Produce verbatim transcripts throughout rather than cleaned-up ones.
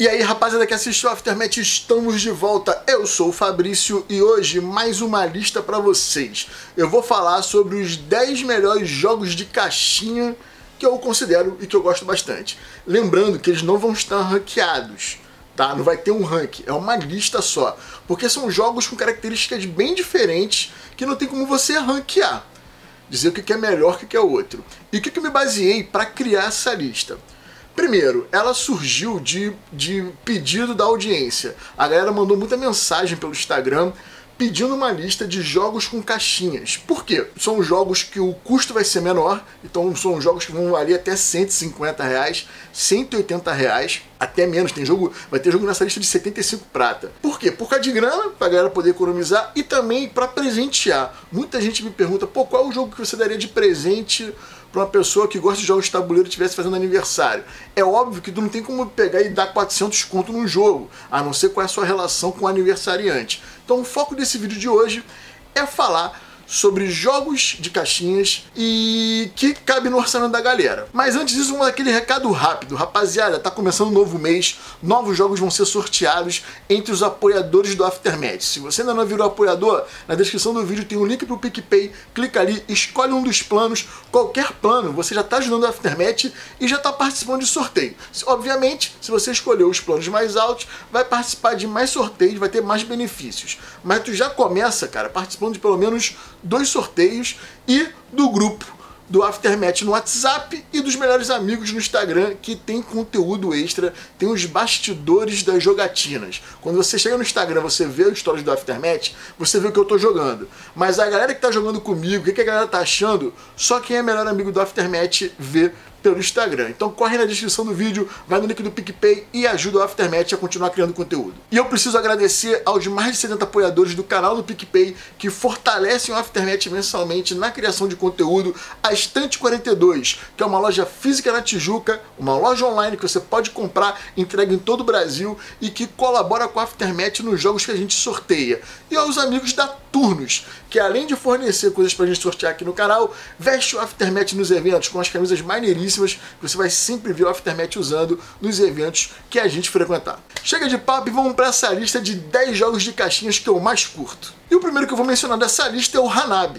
E aí, rapaziada que assistiu o Aftermath, estamos de volta. Eu sou o Fabrício e hoje mais uma lista pra vocês. Eu vou falar sobre os dez melhores jogos de caixinha que eu considero e que eu gosto bastante. Lembrando que eles não vão estar ranqueados, tá? Não vai ter um rank, é uma lista só. Porque são jogos com características bem diferentes que não tem como você ranquear. Dizer o que é melhor que o que é o outro. E o que eu me baseei para criar essa lista? Primeiro, ela surgiu de, de pedido da audiência. A galera mandou muita mensagem pelo Instagram pedindo uma lista de jogos com caixinhas. Por quê? São jogos que o custo vai ser menor, então são jogos que vão valer até cento e cinquenta reais, cento e oitenta reais, até menos. Tem jogo, vai ter jogo nessa lista de setenta e cinco prata. Por quê? Por causa de grana, pra galera poder economizar e também para presentear. Muita gente me pergunta, pô, qual é o jogo que você daria de presente para uma pessoa que gosta de jogos de tabuleiro e estivesse fazendo aniversário? É óbvio que tu não tem como pegar e dar quatrocentos conto num jogo, a não ser qual é a sua relação com o aniversariante. Então o foco desse vídeo de hoje é falar sobre jogos de caixinhas e que cabe no orçamento da galera. Mas antes disso, um aquele recado rápido. Rapaziada, tá começando um novo mês, novos jogos vão ser sorteados entre os apoiadores do Aftermath. Se você ainda não virou apoiador, na descrição do vídeo tem um link pro PicPay, clica ali, escolhe um dos planos, qualquer plano, você já tá ajudando o Aftermath e já tá participando de sorteio. Obviamente, se você escolher os planos mais altos, vai participar de mais sorteios, vai ter mais benefícios. Mas tu já começa, cara, participando de pelo menos dois sorteios e do grupo do Aftermath no WhatsApp e dos melhores amigos no Instagram, que tem conteúdo extra, tem os bastidores das jogatinas. Quando você chega no Instagram, você vê os stories do Aftermath, você vê o que eu tô jogando. Mas a galera que tá jogando comigo, o que a galera tá achando, só quem é melhor amigo do Aftermath vê pelo Instagram. Então corre na descrição do vídeo, vai no link do PicPay e ajuda o Aftermath a continuar criando conteúdo. E eu preciso agradecer aos mais de setenta apoiadores do canal do PicPay que fortalecem o Aftermath mensalmente na criação de conteúdo. A Estante quarenta e dois, que é uma loja física na Tijuca, uma loja online que você pode comprar, entrega em todo o Brasil e que colabora com o Aftermath nos jogos que a gente sorteia. E aos amigos da Turnos, que além de fornecer coisas pra gente sortear aqui no canal, veste o Aftermath nos eventos com as camisas maneiríssimas que você vai sempre ver o Aftermath usando nos eventos que a gente frequentar. Chega de papo e vamos para essa lista de dez jogos de caixinhas que eu mais curto. E o primeiro que eu vou mencionar dessa lista é o Hanabi.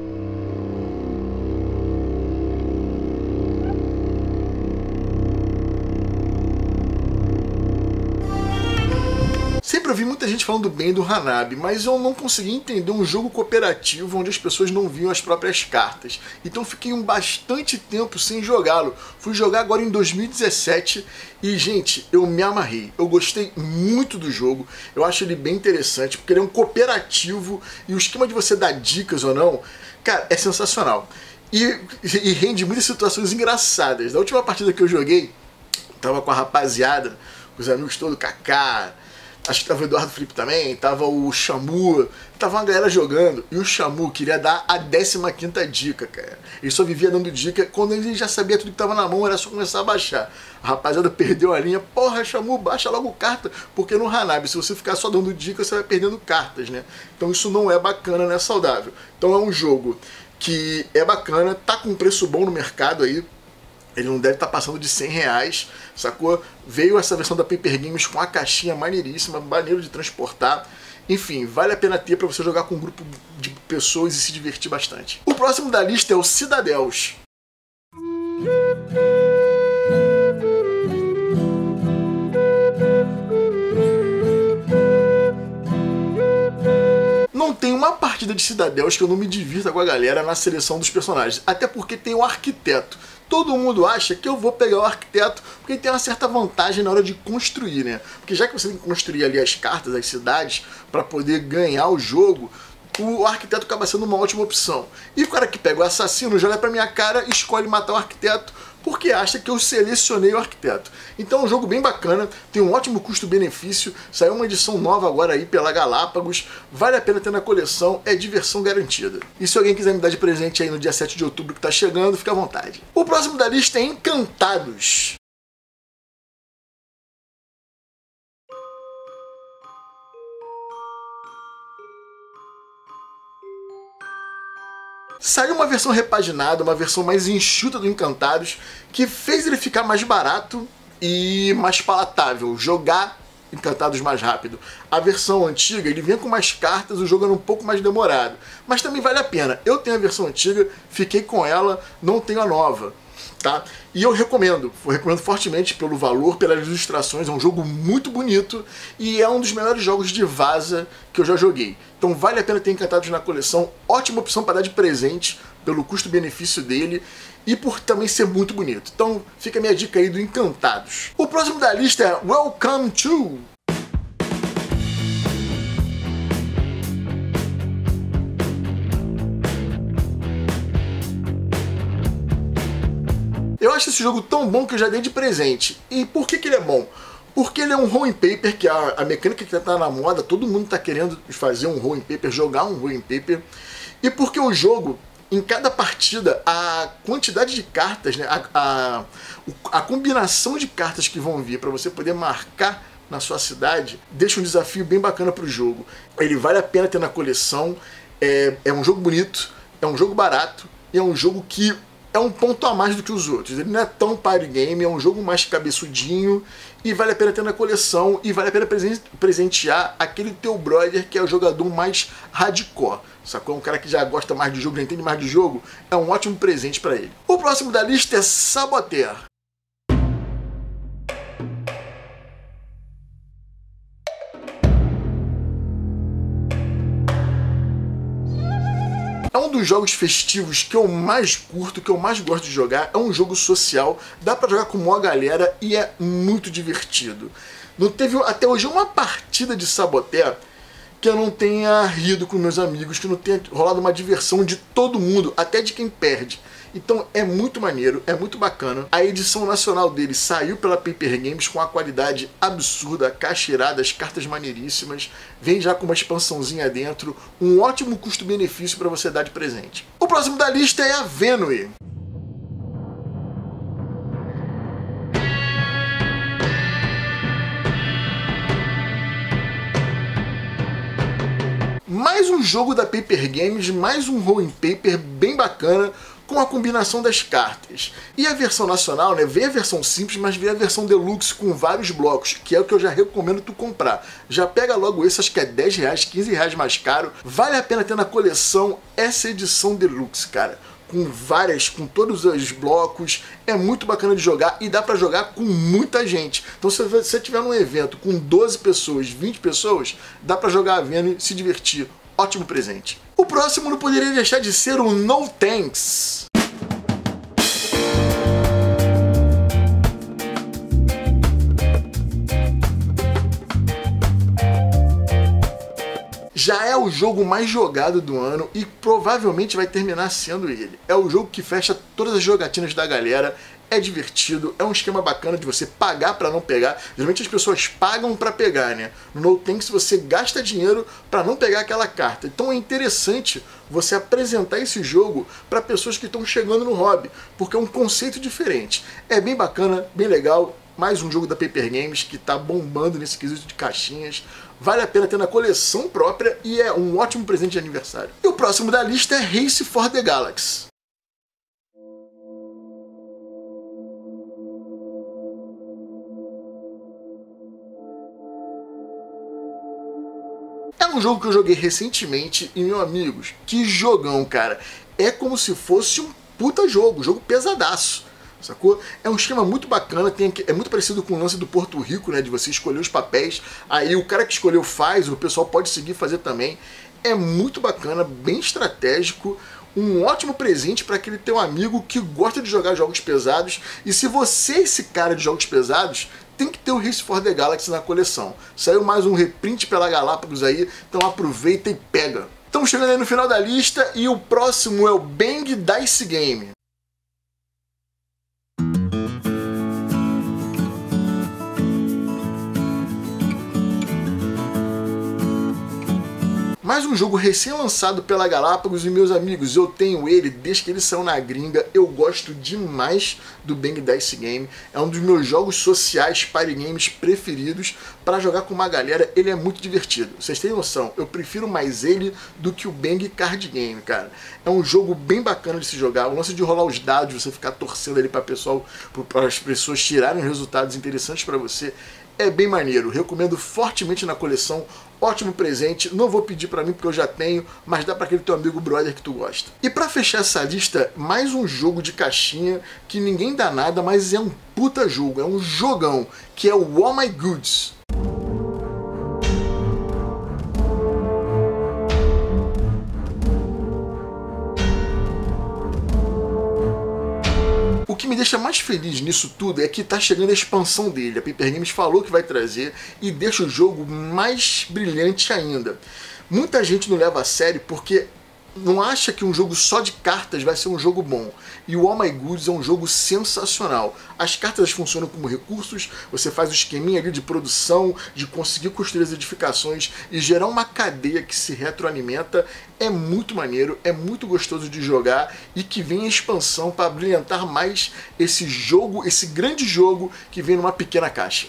Sempre ouvi muita gente falando bem do Hanabi, mas eu não consegui entender um jogo cooperativo onde as pessoas não viam as próprias cartas. Então fiquei um bastante tempo sem jogá-lo. Fui jogar agora em dois mil e dezessete e, gente, eu me amarrei. Eu gostei muito do jogo, eu acho ele bem interessante, porque ele é um cooperativo e o esquema de você dar dicas ou não, cara, é sensacional. E, e rende muitas situações engraçadas. Na última partida que eu joguei, tava com a rapaziada, com os amigos todos, Kaká, acho que tava o Eduardo Felipe também, tava o Shamu, tava uma galera jogando, e o Shamu queria dar a décima quinta dica, cara. Ele só vivia dando dica, quando ele já sabia tudo que tava na mão, era só começar a baixar. A rapaziada perdeu a linha, porra, Shamu, baixa logo carta, porque no Hanabi, se você ficar só dando dica, você vai perdendo cartas, né? Então isso não é bacana, não é saudável. Então é um jogo que é bacana, tá com um preço bom no mercado aí, ele não deve estar passando de cem reais, sacou? Veio essa versão da Paper Games com a caixinha maneiríssima, maneiro de transportar. Enfim, vale a pena ter para você jogar com um grupo de pessoas e se divertir bastante. O próximo da lista é o Cidadels. Não tem uma partida de Cidadels que eu não me divirta com a galera na seleção dos personagens, até porque tem o arquiteto. Todo mundo acha que eu vou pegar o arquiteto porque ele tem uma certa vantagem na hora de construir, né? Porque já que você tem que construir ali as cartas, as cidades, para poder ganhar o jogo, o arquiteto acaba sendo uma ótima opção. E o cara que pega o assassino joga pra minha cara e escolhe matar o arquiteto porque acha que eu selecionei o arquiteto. Então é um jogo bem bacana, tem um ótimo custo-benefício, saiu uma edição nova agora aí pela Galápagos, vale a pena ter na coleção, é diversão garantida. E se alguém quiser me dar de presente aí no dia sete de outubro que tá chegando, fica à vontade. O próximo da lista é Encantados. Saiu uma versão repaginada, uma versão mais enxuta do Encantados, que fez ele ficar mais barato, e mais palatável, jogar Encantados mais rápido. A versão antiga, ele vinha com mais cartas, o jogo era um pouco mais demorado, mas também vale a pena. Eu tenho a versão antiga, fiquei com ela, não tenho a nova, tá? E eu recomendo, eu recomendo fortemente pelo valor, pelas ilustrações, é um jogo muito bonito e é um dos melhores jogos de vaza que eu já joguei. Então vale a pena ter Encantados na coleção, ótima opção para dar de presente, pelo custo-benefício dele e por também ser muito bonito. Então fica a minha dica aí do Encantados. O próximo da lista é Welcome to... Eu acho esse jogo tão bom que eu já dei de presente. E por que que ele é bom? Porque ele é um Rolling Paper, que a, a mecânica que está na moda, todo mundo está querendo fazer um Rolling Paper, jogar um Rolling Paper. E porque o jogo, em cada partida, a quantidade de cartas, né, a, a, a combinação de cartas que vão vir para você poder marcar na sua cidade, deixa um desafio bem bacana para o jogo. Ele vale a pena ter na coleção, é, é um jogo bonito, é um jogo barato, e é um jogo que é um ponto a mais do que os outros. Ele não é tão party game, é um jogo mais cabeçudinho e vale a pena ter na coleção e vale a pena presentear aquele teu brother que é o jogador mais hardcore, sacou? Um cara que já gosta mais de jogo, já entende mais de jogo, é um ótimo presente para ele. O próximo da lista é Saboteur. É um dos jogos festivos que eu mais curto, que eu mais gosto de jogar. É um jogo social, dá pra jogar com uma galera e é muito divertido. Não teve até hoje uma partida de Saboteur que eu não tenha rido com meus amigos, que não tenha rolado uma diversão de todo mundo, até de quem perde. Então é muito maneiro, é muito bacana. A edição nacional dele saiu pela Paper Games com a qualidade absurda, cacheirada, as cartas maneiríssimas. Vem já com uma expansãozinha dentro, um ótimo custo-benefício para você dar de presente. O próximo da lista é a Venue. Mais um jogo da Paper Games, mais um Rolling Paper bem bacana, com a combinação das cartas. E a versão nacional, né, veio a versão simples, mas veio a versão deluxe com vários blocos, que é o que eu já recomendo tu comprar. Já pega logo esse, acho que é dez reais, quinze reais mais caro. Vale a pena ter na coleção essa edição deluxe, cara. Com várias, com todos os blocos, é muito bacana de jogar e dá pra jogar com muita gente. Então se você tiver num evento com doze pessoas, vinte pessoas, dá pra jogar a Venue e se divertir. Ótimo presente. O próximo não poderia deixar de ser o No Thanks. Já é o jogo mais jogado do ano e provavelmente vai terminar sendo ele. É o jogo que fecha todas as jogatinas da galera, é divertido, é um esquema bacana de você pagar para não pegar. Geralmente as pessoas pagam para pegar, né? No No Thanks você gasta dinheiro para não pegar aquela carta. Então é interessante você apresentar esse jogo para pessoas que estão chegando no hobby, porque é um conceito diferente. É bem bacana, bem legal. Mais um jogo da Paper Games que está bombando nesse quesito de caixinhas. Vale a pena ter na coleção própria e é um ótimo presente de aniversário. E o próximo da lista é Race for the Galaxy. É um jogo que eu joguei recentemente e, meus amigos, que jogão, cara. É como se fosse um puta jogo, jogo pesadaço. Sacou? É um esquema muito bacana, tem, é muito parecido com o lance do Porto Rico, né? De você escolher os papéis, aí o cara que escolheu faz, o pessoal pode seguir fazer também. É muito bacana, bem estratégico, um ótimo presente para aquele teu amigo que gosta de jogar jogos pesados. E se você é esse cara de jogos pesados, tem que ter o Race for the Galaxy na coleção. Saiu mais um reprint pela Galápagos aí, então aproveita e pega. Estamos chegando aí no final da lista e o próximo é o Bang Dice Game. Mais um jogo recém-lançado pela Galápagos e meus amigos, eu tenho ele desde que ele saiu na gringa, eu gosto demais do Bang Dice Game, é um dos meus jogos sociais party games preferidos para jogar com uma galera, ele é muito divertido. Vocês têm noção, eu prefiro mais ele do que o Bang Card Game, cara. É um jogo bem bacana de se jogar, o lance de rolar os dados, você ficar torcendo ali para pessoal, para as pessoas tirarem resultados interessantes para você, é bem maneiro, recomendo fortemente na coleção, ótimo presente, não vou pedir pra mim porque eu já tenho, mas dá pra aquele teu amigo brother que tu gosta. E pra fechar essa lista, mais um jogo de caixinha que ninguém dá nada, mas é um puta jogo, é um jogão, que é o Oh My Goods. O que me deixa mais feliz nisso tudo é que tá chegando a expansão dele. A Paper Games falou que vai trazer e deixa o jogo mais brilhante ainda. Muita gente não leva a sério porque não acha que um jogo só de cartas vai ser um jogo bom. E o Oh My Goods é um jogo sensacional. As cartas funcionam como recursos, você faz o esqueminha ali de produção, de conseguir construir as edificações e gerar uma cadeia que se retroalimenta. É muito maneiro, é muito gostoso de jogar e que vem a expansão para brilhantar mais esse jogo, esse grande jogo que vem numa pequena caixa.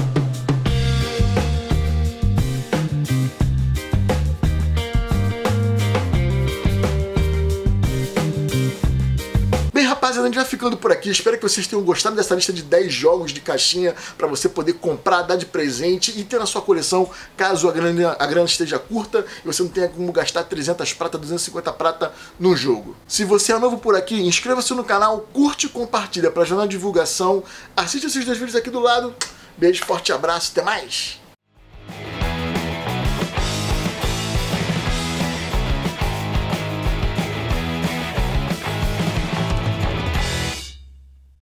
Rapaziada, a gente vai ficando por aqui, espero que vocês tenham gostado dessa lista de dez jogos de caixinha para você poder comprar, dar de presente e ter na sua coleção, caso a grana, a grana esteja curta e você não tenha como gastar trezentas prata, duzentas e cinquenta prata no jogo. Se você é novo por aqui, inscreva-se no canal, curte e compartilha para ajudar na divulgação, assiste esses dois vídeos aqui do lado, beijo, forte abraço, até mais!